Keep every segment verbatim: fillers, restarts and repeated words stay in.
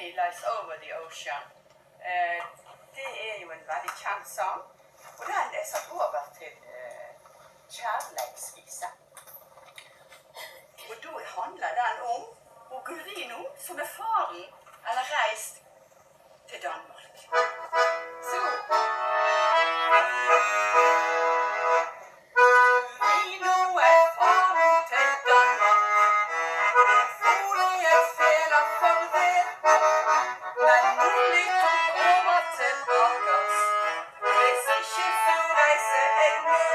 'Lonely Lies Over the Ocean'. Eh, det er jo en veldig kjent sang, og den er satt over til eh, kjærleiksvise. Og da handler den om Ogurino, som er faren, eller reist til Danmark. Så Ogurino er faren til Danmark. Folie fæler for det, men mulig tok over til Agas. Hvis ikke så reiser jeg med.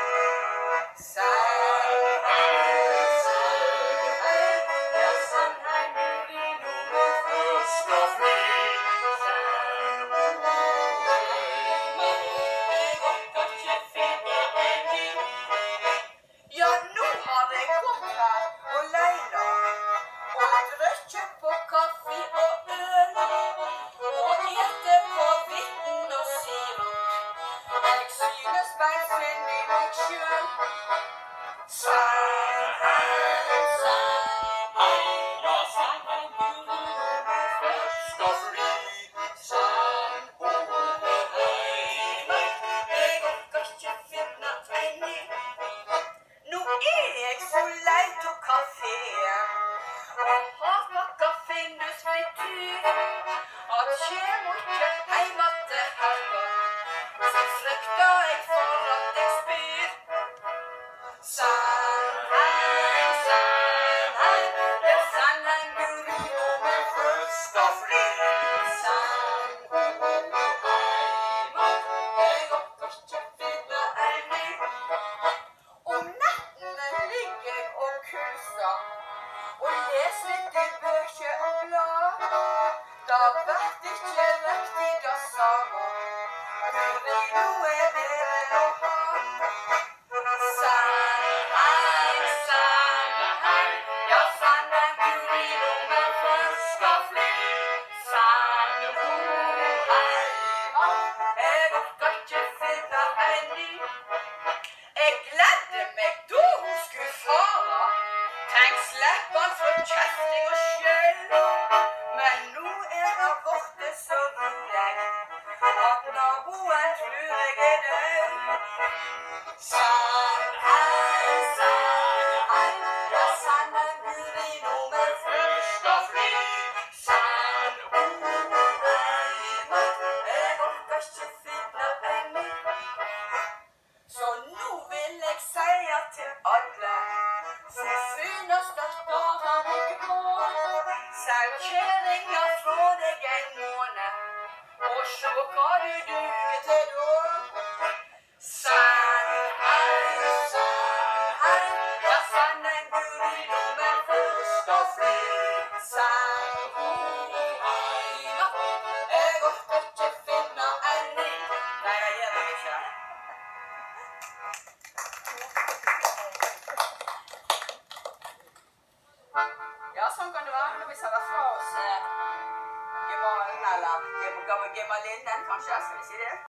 Sånn kan det være når vi setter fra oss eh, Gemalen, eller Gemalinnen, kanskje, skal vi si det?